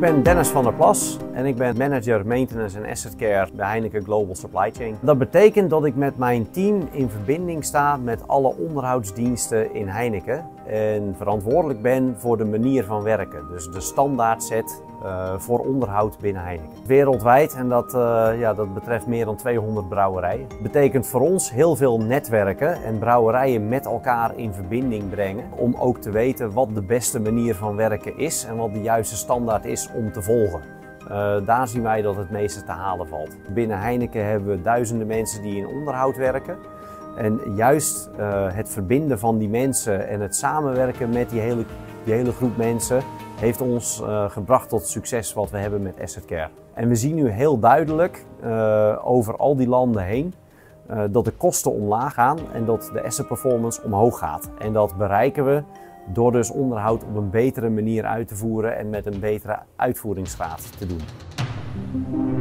ben Dennis van der Plas en ik ben manager Maintenance en Asset Care bij Heineken Global Supply Chain. Dat betekent dat ik met mijn team in verbinding sta met alle onderhoudsdiensten in Heineken en verantwoordelijk ben voor de manier van werken. Dus de standaardset voor onderhoud binnen Heineken. Wereldwijd, en dat betreft meer dan 200 brouwerijen. Dat betekent voor ons heel veel netwerken en brouwerijen met elkaar in verbinding brengen. Om ook te weten wat de beste manier van werken is en wat de juiste standaard is om te volgen. Daar zien wij dat het meeste te halen valt. Binnen Heineken hebben we duizenden mensen die in onderhoud werken. En juist het verbinden van die mensen en het samenwerken met die hele groep mensen heeft ons gebracht tot het succes wat we hebben met Asset Care. En we zien nu heel duidelijk over al die landen heen dat de kosten omlaag gaan en dat de asset performance omhoog gaat. En dat bereiken we door dus onderhoud op een betere manier uit te voeren en met een betere uitvoeringsgraad te doen.